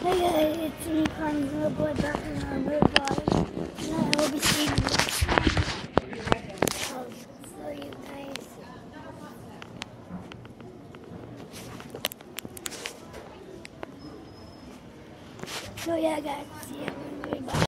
Hey guys, it's me, Carmen, little boy, back in our weird life. And I will be seeing you next time. So you guys. So yeah, guys, see you. Goodbye.